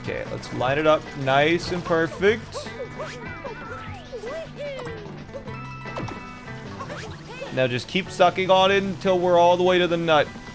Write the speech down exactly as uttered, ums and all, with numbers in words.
Okay, let's line it up nice and perfect. Now just keep sucking on it until we're all the way to the nut.